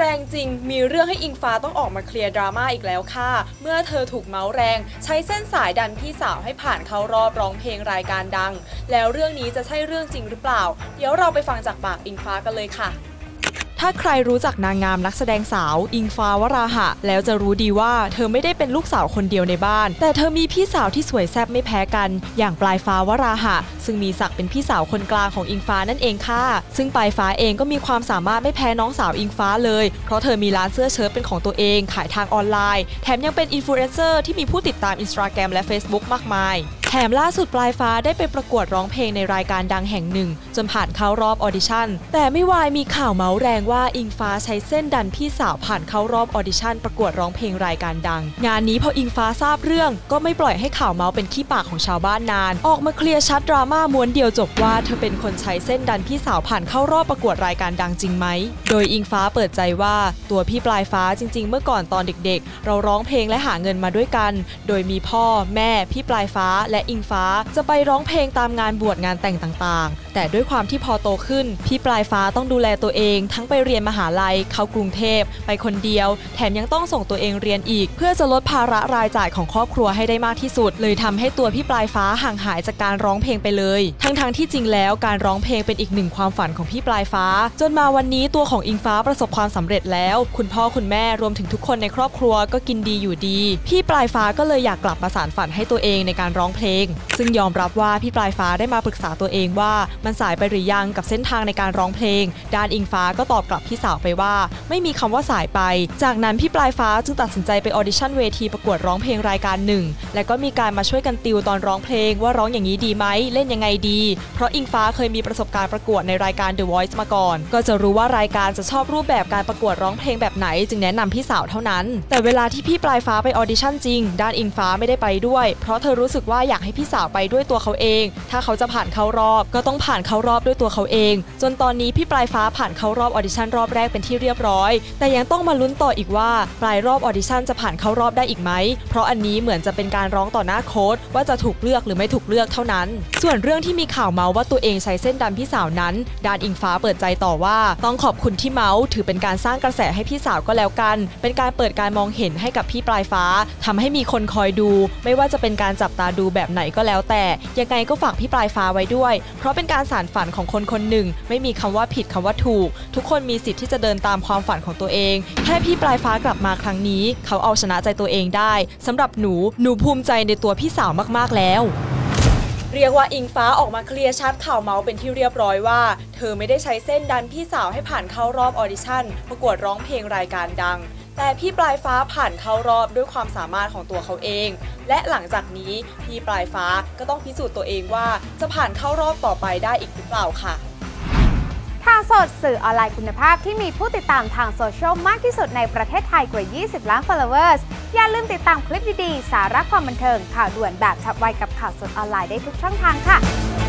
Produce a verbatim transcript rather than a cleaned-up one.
แรงจริงมีเรื่องให้อิงฟ้าต้องออกมาเคลียร์ดราม่าอีกแล้วค่ะเมื่อเธอถูกเมาส์แรงใช้เส้นสายดันพี่สาวให้ผ่านเข้ารอบร้องเพลงรายการดังแล้วเรื่องนี้จะใช่เรื่องจริงหรือเปล่าเดี๋ยวเราไปฟังจากปากอิงฟ้ากันเลยค่ะถ้าใครรู้จักนางงามนักแสดงสาวอิงฟ้าวราหะแล้วจะรู้ดีว่าเธอไม่ได้เป็นลูกสาวคนเดียวในบ้านแต่เธอมีพี่สาวที่สวยแซ่บไม่แพ้กันอย่างปลายฟ้าวราหะซึ่งมีศักดิ์เป็นพี่สาวคนกลางของอิงฟ้านั่นเองค่ะซึ่งปลายฟ้าเองก็มีความสามารถไม่แพ้น้องสาวอิงฟ้าเลยเพราะเธอมีร้านเสื้อเชิ้ตเป็นของตัวเองขายทางออนไลน์แถมยังเป็นอินฟลูเอนเซอร์ที่มีผู้ติดตาม Instagram และ Facebook มากมายแถมล่าสุดปลายฟ้าได้ไปประกวดร้องเพลงในรายการดังแห่งหนึ่งจนผ่านเข้ารอบออดิชั่นแต่ไม่วายมีข่าวเมาส์แรงว่าอิงฟ้าใช้เส้นดันพี่สาวผ่านเข้ารอบออดิชั่นประกวดร้องเพลงรายการดังงานนี้พออิงฟ้าทราบเรื่องก็ไม่ปล่อยให้ข่าวเมาส์เป็นขี้ปากของชาวบ้านนานออกมาเคลียร์ชัดดราม่าม้วนเดียวจบว่าเธอเป็นคนใช้เส้นดันพี่สาวผ่านเข้ารอบประกวดรายการดังจริงไหมโดยอิงฟ้าเปิดใจว่าตัวพี่ปลายฟ้าจริงๆเมื่อก่อนตอนเด็กๆเราร้องเพลงและหาเงินมาด้วยกันโดยมีพ่อแม่พี่ปลายฟ้าและอิงฟ้าจะไปร้องเพลงตามงานบวชงานแต่งต่างๆแต่ด้วยความที่พอโตขึ้นพี่ปลายฟ้าต้องดูแลตัวเองทั้งไปเรียนมหาลัยเข้ากรุงเทพไปคนเดียวแถมยังต้องส่งตัวเองเรียนอีกเพื่อจะลดภาระรายจ่ายของครอบครัวให้ได้มากที่สุดเลยทำให้ตัวพี่ปลายฟ้าห่างหายจากการร้องเพลงไปเลยทั้งๆที่จริงแล้วการร้องเพลงเป็นอีกหนึ่งความฝันของพี่ปลายฟ้าจนมาวันนี้ตัวของอิงฟ้าประสบความสำเร็จแล้วคุณพ่อคุณแม่รวมถึงทุกคนในครอบครัวก็กินดีอยู่ดีพี่ปลายฟ้าก็เลยอยากกลับมาสานฝันให้ตัวเองในการร้องเพลงซึ่งยอมรับว่าพี่ปลายฟ้าได้มาปรึกษาตัวเองว่ามันสายไปหรือยังกับเส้นทางในการร้องเพลงด้านอิงฟ้าก็ตอบกลับพี่สาวไปว่าไม่มีคำว่าสายไปจากนั้นพี่ปลายฟ้าจึงตัดสินใจไปออดิชั่นเวทีประกวดร้องเพลงรายการหนึ่งและก็มีการมาช่วยกันติวตอนร้องเพลงว่าร้องอย่างนี้ดีไหมเล่นยังไงดีเพราะอิงฟ้าเคยมีประสบการณ์ประกวดในรายการ The Voice มาก่อนก็จะรู้ว่ารายการจะชอบรูปแบบการประกวดร้องเพลงแบบไหนจึงแนะนำพี่สาวเท่านั้นแต่เวลาที่พี่ปลายฟ้าไปออดิชั่นจริงด้านอิงฟ้าไม่ได้ไปด้วยเพราะเธอรู้สึกว่าอยากให้พี่สาวไปด้วยตัวเขาเองถ้าเขาจะผ่านเข้ารอบก็ต้องผ่านเข้ารอบด้วยตัวเขาเองจนตอนนี้พี่ปลายฟ้าผ่านเข้ารอบออดิชั่นรอบแรกเป็นที่เรียบร้อยแต่ยังต้องมาลุ้นต่ออีกว่าปลายรอบออดิชั่นจะผ่านเข้ารอบได้อีกไหมเพราะอันนี้เหมือนจะเป็นการร้องต่อหน้าโค้ชว่าจะถูกเลือกหรือไม่ถูกเลือกเท่านั้นส่วนเรื่องที่มีข่าวเมาส์ว่าตัวเองใช้เส้นดันพี่สาวนั้นด้านอิงฟ้าเปิดใจต่อว่าต้องขอบคุณที่เมาส์ถือเป็นการสร้างกระแสให้พี่สาวก็แล้วกันเป็นการเปิดการมองเห็นให้กับพี่ปลายฟ้าทำให้มีคนคอยดูไม่ว่าจะเป็นการจับตาดูแบบไหนก็แล้วแต่ยังไงก็ฝากพี่ปลายฟ้าไว้ด้วยเพราะเป็นการสานฝันของคนคนหนึ่งไม่มีคำว่าผิดคำว่าถูกทุกคนมีสิทธิ์ที่จะเดินตามความฝันของตัวเองแค่พี่ปลายฟ้ากลับมาครั้งนี้เขาเอาชนะใจตัวเองได้สำหรับหนูหนูภูมิใจในตัวพี่สาวมากๆแล้วเรียกว่าอิงฟ้าออกมาเคลียร์ชัดข่าวเมาส์เป็นที่เรียบร้อยว่าเธอไม่ได้ใช้เส้นดันพี่สาวให้ผ่านเข้ารอบออดิชั่นประกวดร้องเพลงรายการดังแต่พี่ปลายฟ้าผ่านเข้ารอบด้วยความสามารถของตัวเขาเองและหลังจากนี้พี่ปลายฟ้าก็ต้องพิสูจน์ตัวเองว่าจะผ่านเข้ารอบต่อไปได้อีกหรือเปล่าค่ะทางสดสื่อออนไลน์คุณภาพที่มีผู้ติดตามทางโซเชียลมากที่สุดในประเทศไทยกว่ายี่สิบล้าน followers อย่าลืมติดตามคลิปดีๆสาระความบันเทิงข่าวด่วนแบบฉับไวกับข่าวสดออนไลน์ได้ทุกช่องทางค่ะ